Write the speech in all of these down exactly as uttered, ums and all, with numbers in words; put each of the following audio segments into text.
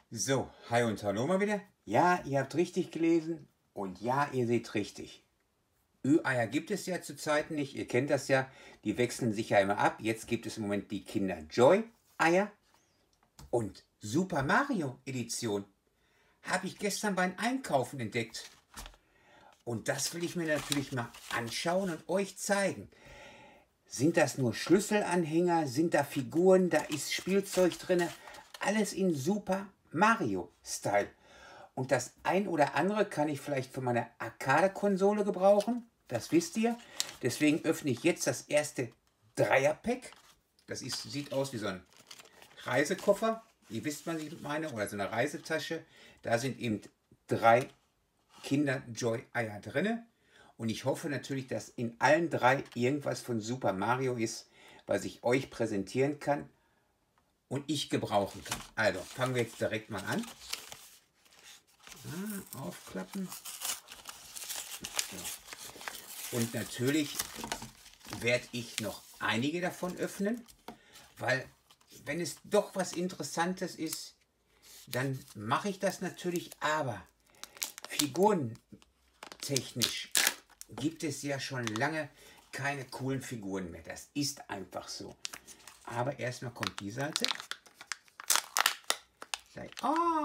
So, hi und hallo mal wieder. Ja, ihr habt richtig gelesen und ja, ihr seht richtig. Ü-Eier gibt es ja zurzeit nicht, ihr kennt das ja, die wechseln sich ja immer ab. Jetzt gibt es im Moment die Kinder Joy-Eier und Super Mario Edition. Habe ich gestern beim Einkaufen entdeckt. Und das will ich mir natürlich mal anschauen und euch zeigen. Sind das nur Schlüsselanhänger? Sind da Figuren? Da ist Spielzeug drin? Alles in Super Mario-Style. Und das ein oder andere kann ich vielleicht für meine Arcade-Konsole gebrauchen. Das wisst ihr. Deswegen öffne ich jetzt das erste Dreierpack. Das ist, sieht aus wie so ein Reisekoffer. Ihr wisst, was ich meine. Oder so eine Reisetasche. Da sind eben drei Kinder-Joy-Eier drin. Und ich hoffe natürlich, dass in allen drei irgendwas von Super Mario ist, was ich euch präsentieren kann und ich gebrauchen kann. Also, fangen wir jetzt direkt mal an. Ah, aufklappen. So. Und natürlich werde ich noch einige davon öffnen, weil wenn es doch was Interessantes ist, dann mache ich das natürlich, aber figurentechnisch gibt es ja schon lange keine coolen Figuren mehr. Das ist einfach so. Aber erstmal kommt die Seite. Oh,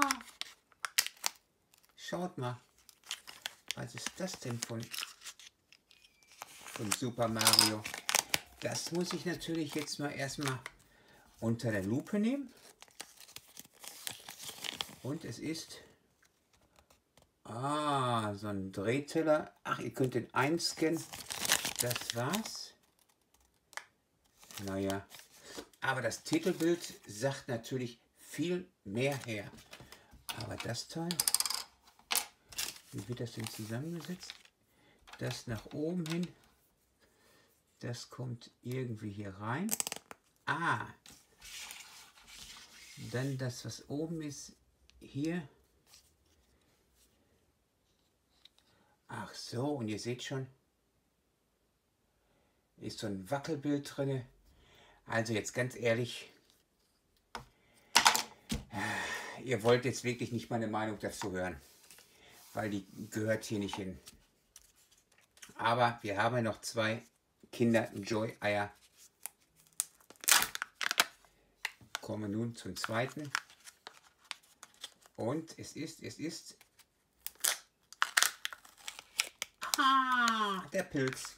schaut mal. Was ist das denn von, von Super Mario? Das muss ich natürlich jetzt mal erstmal unter der Lupe nehmen. Und es ist ah, so ein Drehteller. Ach, ihr könnt den einscannen. Das war's. Naja, aber das Titelbild sagt natürlich viel mehr her. Aber das Teil, wie wird das denn zusammengesetzt? Das nach oben hin, das kommt irgendwie hier rein. Ah, dann das, was oben ist, hier. Ach so, und ihr seht schon, ist so ein Wackelbild drin. Also jetzt ganz ehrlich, ihr wollt jetzt wirklich nicht meine Meinung dazu hören, weil die gehört hier nicht hin. Aber wir haben ja noch zwei Kinder-Joy-Eier. Kommen wir nun zum zweiten. Und es ist, es ist ah, der Pilz.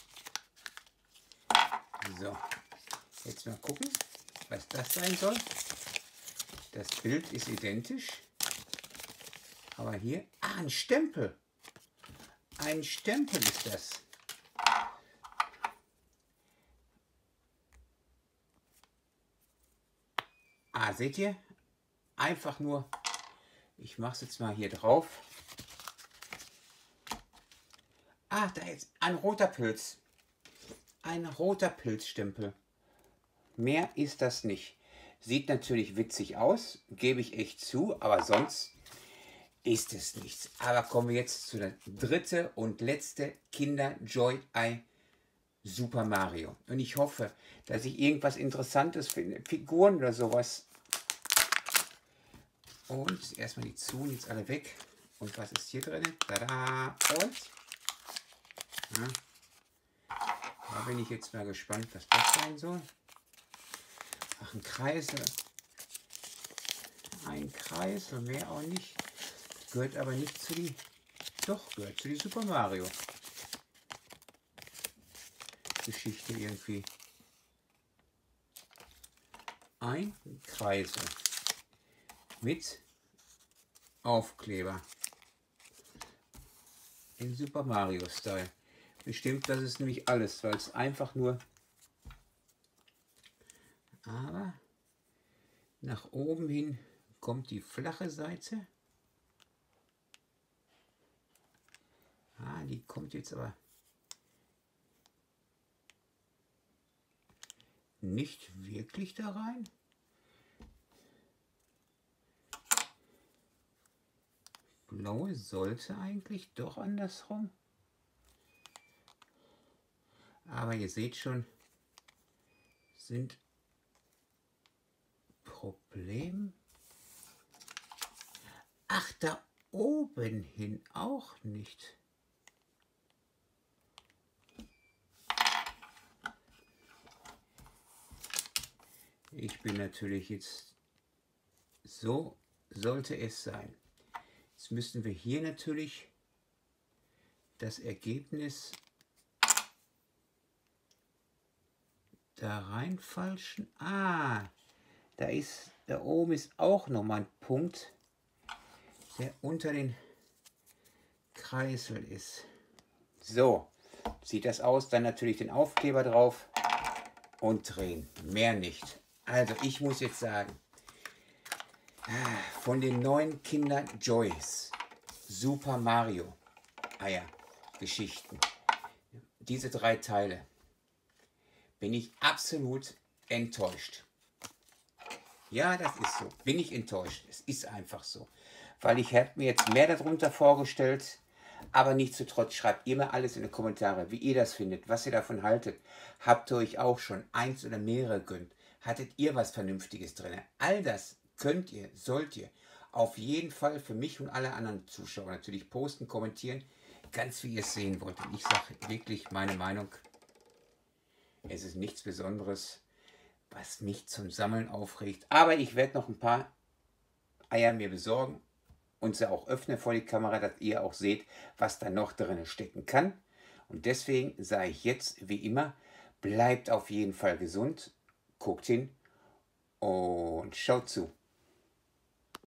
So, jetzt mal gucken, was das sein soll. Das Bild ist identisch, aber hier, ah, ein Stempel. Ein Stempel ist das. Ah, seht ihr? Einfach nur, ich mache es jetzt mal hier drauf. Ah, da ist ein roter Pilz. Ein roter Pilzstempel. Mehr ist das nicht. Sieht natürlich witzig aus, gebe ich echt zu, aber sonst ist es nichts. Aber kommen wir jetzt zu der dritte und letzte Kinder-Joy-Ei Super Mario. Und ich hoffe, dass ich irgendwas Interessantes finde. Figuren oder sowas. Und erstmal die zu, jetzt alle weg. Und was ist hier drin? Tada! Und ja, da bin ich jetzt mal gespannt, was das sein soll. Ach, ein Kreisel. Ein Kreisel, mehr auch nicht. Gehört aber nicht zu die. Doch, gehört zu die Super Mario Geschichte irgendwie. Ein Kreisel mit Aufkleber in Super Mario Style. Bestimmt, das ist nämlich alles, weil es einfach nur. Aber nach oben hin kommt die flache Seite. Ah, die kommt jetzt aber nicht wirklich da rein. Blaue sollte eigentlich doch andersrum. Aber ihr seht schon, sind Problem Ach, da oben hin auch nicht. Ich bin natürlich jetzt, so sollte es sein. Jetzt müssen wir hier natürlich das Ergebnis da reinfalschen. Ah, da ist, da oben ist auch nochmal ein Punkt, der unter den Kreisel ist. So sieht das aus. Dann natürlich den Aufkleber drauf und drehen. Mehr nicht. Also ich muss jetzt sagen, von den neuen Kinder Joyce, Super Mario Eier Geschichten, diese drei Teile, bin ich absolut enttäuscht. Ja, das ist so. Bin ich enttäuscht. Es ist einfach so. Weil ich hätte mir jetzt mehr darunter vorgestellt, aber nichtsdestotrotz schreibt ihr mir alles in die Kommentare, wie ihr das findet, was ihr davon haltet. Habt ihr euch auch schon eins oder mehrere gönnt? Hattet ihr was Vernünftiges drin? All das könnt ihr, sollt ihr auf jeden Fall für mich und alle anderen Zuschauer natürlich posten, kommentieren, ganz wie ihr es sehen wollt. Und ich sage wirklich meine Meinung, es ist nichts Besonderes, was mich zum Sammeln aufregt. Aber ich werde noch ein paar Eier mir besorgen und sie auch öffnen vor die Kamera, dass ihr auch seht, was da noch drin stecken kann. Und deswegen sage ich jetzt, wie immer, bleibt auf jeden Fall gesund, guckt hin und schaut zu.